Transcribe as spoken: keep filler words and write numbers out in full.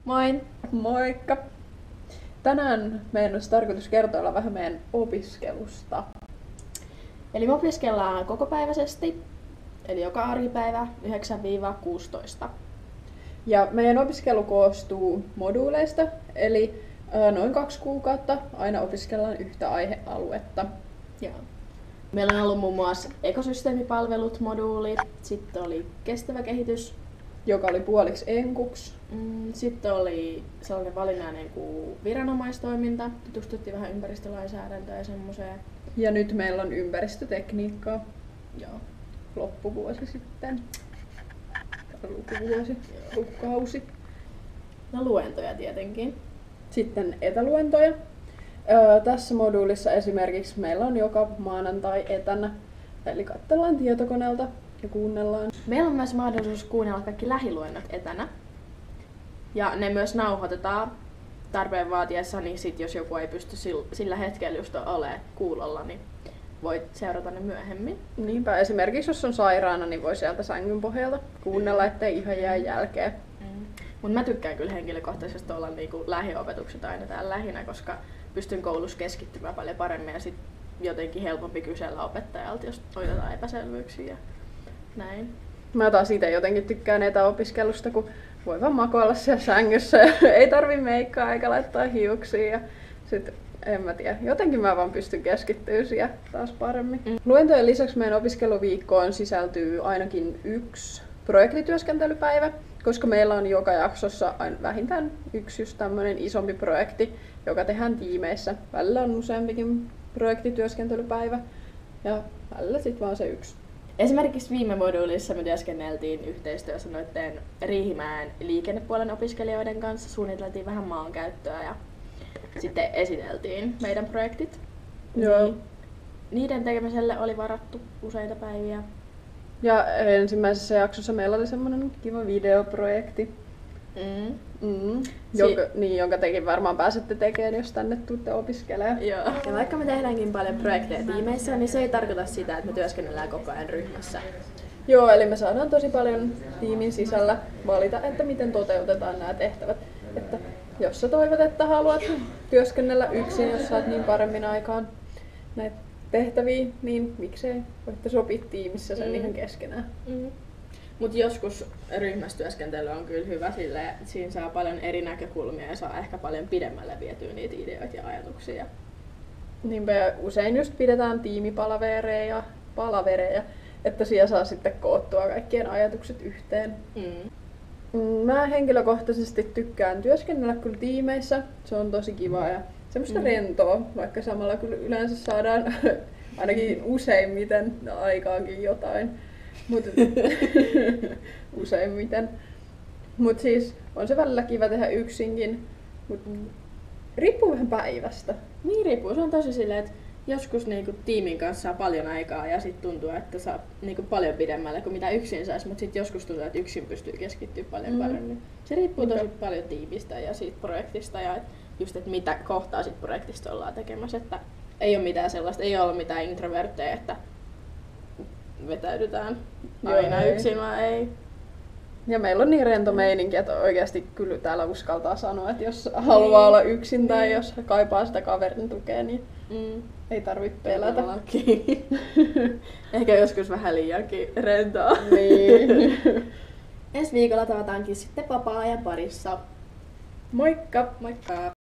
Moi! Moikka! Tänään meidän olisi tarkoitus kertoilla vähän meidän opiskelusta. Eli me opiskellaan kokopäiväisesti, eli joka arkipäivä yhdeksän kuusitoista. Ja meidän opiskelu koostuu moduuleista, eli ää, noin kaksi kuukautta aina opiskellaan yhtä aihealuetta. Joo. Meillä on ollut muun muassa ekosysteemipalvelut, moduuli, sitten oli kestävä kehitys, Joka oli puoliksi enkuks. mm, sitten oli sellainen valinnainen kuin viranomaistoiminta, tutustuttiin vähän ympäristölainsäädäntöön ja semmoiseen. Ja nyt meillä on ympäristötekniikkaa Joo. loppuvuosi sitten. Tai lukuvuosi, lukukausi. No luentoja tietenkin. Sitten etäluentoja. Öö, tässä moduulissa esimerkiksi meillä on joka maanantai etänä. Eli katsellaan tietokoneelta ja kuunnellaan. Meillä on myös mahdollisuus kuunnella kaikki lähiluennot etänä. Ja ne myös nauhoitetaan tarpeen vaatiessa, niin sit jos joku ei pysty sillä hetkellä just olemaan kuulolla, niin voit seurata ne myöhemmin. Niinpä, esimerkiksi jos on sairaana, niin voi sieltä sängyn pohjalta kuunnella, ettei ihan jää jälkeen. Mm. Mut mä tykkään kyllä henkilökohtaisesti olla niinku lähiopetukset aina täällä lähinnä, koska pystyn koulussa keskittymään paljon paremmin ja sit jotenkin helpompi kysellä opettajalta, jos otetaan epäselvyyksiä ja näin. Mä taas itse jotenkin tykkään etäopiskelusta, kun voi vaan makoilla siellä sängyssä ja ei tarvi meikkaa eikä laittaa hiuksia. Ja sit en mä tiedä, jotenkin mä vaan pystyn keskittymään siellä taas paremmin. Mm. Luentojen lisäksi meidän opiskeluviikkoon sisältyy ainakin yksi projektityöskentelypäivä, koska meillä on joka jaksossa aina vähintään yksi just tämmönen isompi projekti, joka tehdään tiimeissä. Välillä on useampikin projektityöskentelypäivä ja välillä sit vaan se yksi. Esimerkiksi viime moduulissa me työskenneltiin yhteistyössä noiden Riihimäen liikennepuolen opiskelijoiden kanssa, suunniteltiin vähän maankäyttöä ja sitten esiteltiin meidän projektit. Joo. Niin niiden tekemiselle oli varattu useita päiviä. Ja ensimmäisessä jaksossa meillä oli semmoinen kiva videoprojekti, Mm. mm, jonka, niin, jonka tekin varmaan pääsette tekemään, jos tänne tuutte opiskelemaan. Joo. Ja vaikka me tehdäänkin paljon projekteja tiimeissä, niin se ei tarkoita sitä, että me työskennellään koko ajan ryhmässä. Joo, eli me saadaan tosi paljon tiimin sisällä valita, että miten toteutetaan nämä tehtävät. Että jos sä toivot, että haluat työskennellä yksin, jos saat niin paremmin aikaan näitä tehtäviä, niin miksei voitte sopia tiimissä sen Mm. ihan keskenään. Mm. Mutta joskus ryhmässä työskentely on kyllä hyvä, sillä siinä saa paljon eri näkökulmia ja saa ehkä paljon pidemmälle vietyä niitä ideoita ja ajatuksia. Niinpä usein just pidetään tiimipalavereja ja palavereja, että siellä saa sitten koottua kaikkien ajatukset yhteen. Mm. Mä henkilökohtaisesti tykkään työskennellä kyllä tiimeissä, se on tosi kivaa ja semmoista mm. rentoa, vaikka samalla kyllä yleensä saadaan ainakin useimmiten aikaankin jotain. Mut, useimmiten. Mut siis on se välillä kiva tehdä yksinkin, mut riippuu vähän päivästä. Niin riippuu. Se on tosi silleen, että joskus niinku tiimin kanssa saa paljon aikaa ja sit tuntuu, että saa niinku paljon pidemmälle kuin mitä yksin saisi, mutta sit joskus tuntuu, että yksin pystyy keskittymään paljon Mm. paremmin. Se riippuu tosi Niinpä. paljon tiimistä ja siitä projektista ja et just, että mitä kohtaa sit projektista ollaan tekemässä. Että ei ole mitään sellaista, ei ole mitään introvertteja, että vetäydytään aina Joo, ei. yksin, vaan ei. Ja meillä on niin rento meininki, että oikeasti kyllä täällä uskaltaa sanoa, että jos haluaa olla yksin tai Niin. jos kaipaa sitä kaverin tukea, niin Mm. ei tarvitse pelätä. Todellakin. Ehkä joskus vähän liiankin rentoa. Niin. Ensi viikolla tavataankin sitten vapaa-ajan parissa. Moikka! Moikka!